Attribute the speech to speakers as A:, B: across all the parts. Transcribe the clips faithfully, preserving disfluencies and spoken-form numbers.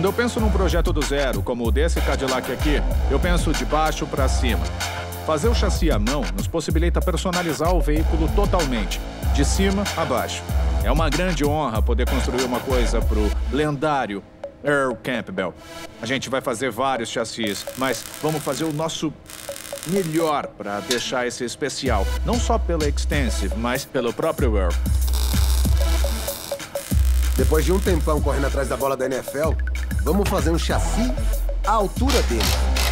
A: Quando eu penso num projeto do zero, como o desse Cadillac aqui, eu penso de baixo para cima. Fazer o chassi à mão nos possibilita personalizar o veículo totalmente, de cima a baixo. É uma grande honra poder construir uma coisa pro lendário Earl Campbell. A gente vai fazer vários chassis, mas vamos fazer o nosso melhor para deixar esse especial. Não só pela Extensive, mas pelo próprio Earl.
B: Depois de um tempão correndo atrás da bola da N F L, vamos fazer um chassi à altura dele.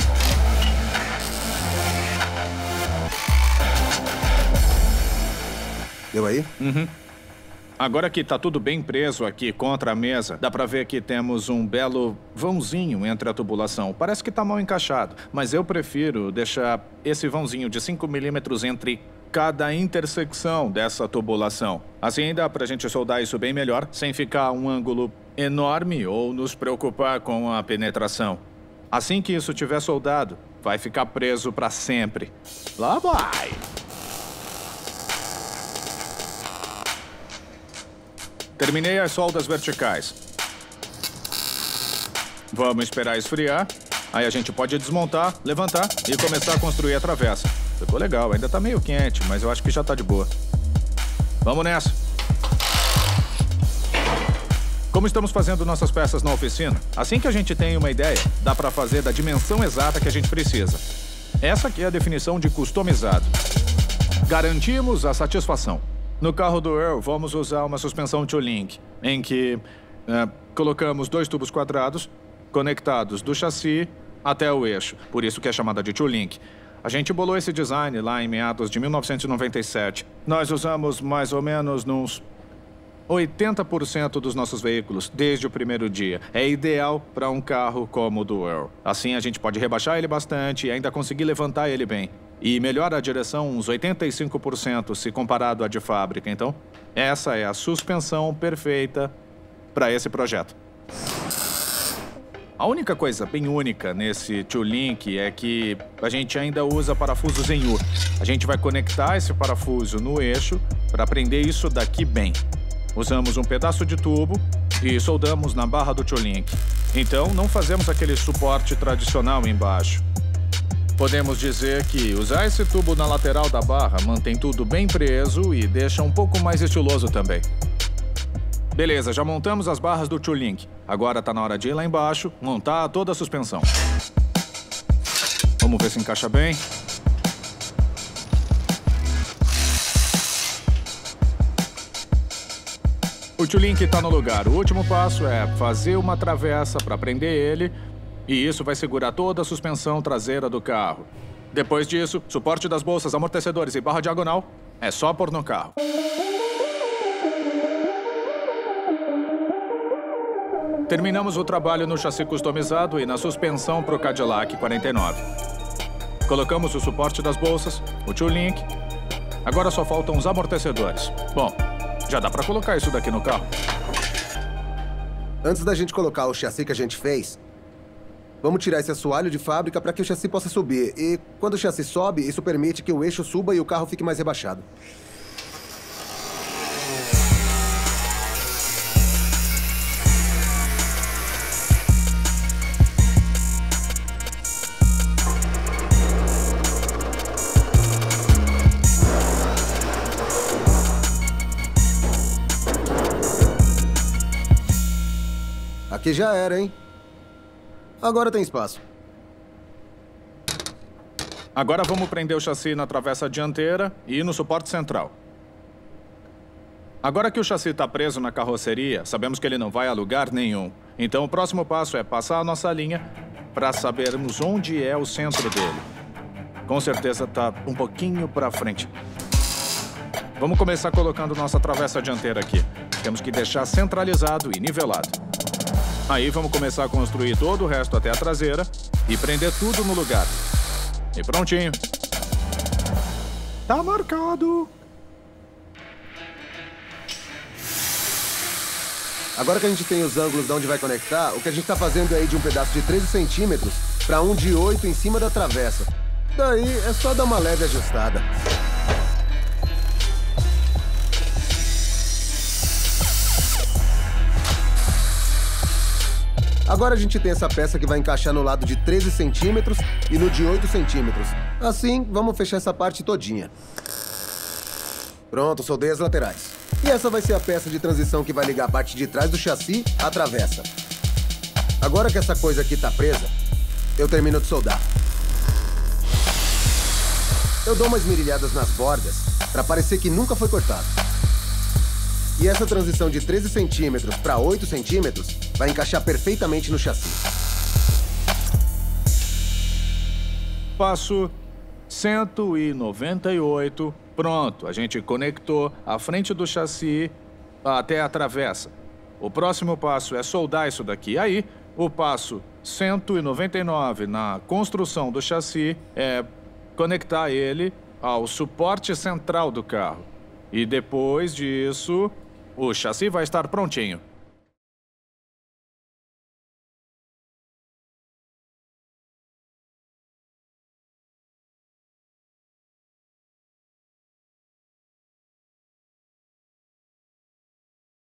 B: Deu aí?
A: Uhum. Agora que tá tudo bem preso aqui contra a mesa, dá pra ver que temos um belo vãozinho entre a tubulação. Parece que tá mal encaixado, mas eu prefiro deixar esse vãozinho de cinco milímetros entre cada intersecção dessa tubulação. Assim dá pra gente soldar isso bem melhor, sem ficar um ângulo enorme ou nos preocupar com a penetração. Assim que isso tiver soldado, vai ficar preso pra sempre. Lá vai! Terminei as soldas verticais. Vamos esperar esfriar. Aí a gente pode desmontar, levantar e começar a construir a travessa. Ficou legal, ainda tá meio quente, mas eu acho que já tá de boa. Vamos nessa. Como estamos fazendo nossas peças na oficina, assim que a gente tem uma ideia, dá pra fazer da dimensão exata que a gente precisa. Essa aqui é a definição de customizado. Garantimos a satisfação. No carro do Earl, vamos usar uma suspensão two-link, em que é, colocamos dois tubos quadrados conectados do chassi até o eixo, por isso que é chamada de two-link. A gente bolou esse design lá em meados de mil novecentos e noventa e sete. Nós usamos mais ou menos uns oitenta por cento dos nossos veículos desde o primeiro dia. É ideal para um carro como o do Earl. Assim a gente pode rebaixar ele bastante e ainda conseguir levantar ele bem. E melhora a direção uns oitenta e cinco por cento se comparado à de fábrica. Então, essa é a suspensão perfeita para esse projeto. A única coisa bem única nesse two-link é que a gente ainda usa parafusos em U. A gente vai conectar esse parafuso no eixo para prender isso daqui bem. Usamos um pedaço de tubo e soldamos na barra do two-link. Então, não fazemos aquele suporte tradicional embaixo. Podemos dizer que usar esse tubo na lateral da barra mantém tudo bem preso e deixa um pouco mais estiloso também. Beleza, já montamos as barras do two-link. Agora tá na hora de ir lá embaixo, montar toda a suspensão. Vamos ver se encaixa bem. O two-link tá no lugar. O último passo é fazer uma travessa para prender ele. E isso vai segurar toda a suspensão traseira do carro. Depois disso, suporte das bolsas, amortecedores e barra diagonal é só pôr no carro. Terminamos o trabalho no chassi customizado e na suspensão para o Cadillac quarenta e nove. Colocamos o suporte das bolsas, o two-link. Agora só faltam os amortecedores. Bom, já dá para colocar isso daqui no carro.
B: Antes da gente colocar o chassi que a gente fez, vamos tirar esse assoalho de fábrica para que o chassi possa subir. E quando o chassi sobe, isso permite que o eixo suba e o carro fique mais rebaixado. Aqui já era, hein? Agora tem espaço.
A: Agora vamos prender o chassi na travessa dianteira e no suporte central. Agora que o chassi está preso na carroceria, sabemos que ele não vai a lugar nenhum. Então o próximo passo é passar a nossa linha para sabermos onde é o centro dele. Com certeza está um pouquinho para frente. Vamos começar colocando nossa travessa dianteira aqui. Temos que deixar centralizado e nivelado. Aí vamos começar a construir todo o resto até a traseira e prender tudo no lugar. E prontinho. Tá marcado.
B: Agora que a gente tem os ângulos de onde vai conectar, o que a gente tá fazendo é ir de um pedaço de treze centímetros para um de oito em cima da travessa. Daí é só dar uma leve ajustada. Agora a gente tem essa peça que vai encaixar no lado de treze centímetros e no de oito centímetros. Assim, vamos fechar essa parte todinha. Pronto, soldei as laterais. E essa vai ser a peça de transição que vai ligar a parte de trás do chassi à travessa. Agora que essa coisa aqui tá presa, eu termino de soldar. Eu dou umas mirilhadas nas bordas para parecer que nunca foi cortado. E essa transição de treze centímetros para oito centímetros vai encaixar perfeitamente no chassi.
A: Passo cento e noventa e oito. Pronto, a gente conectou a frente do chassi até a travessa. O próximo passo é soldar isso daqui. Aí, o passo cento e noventa e nove na construção do chassi é conectar ele ao suporte central do carro. E depois disso, o chassi vai estar prontinho.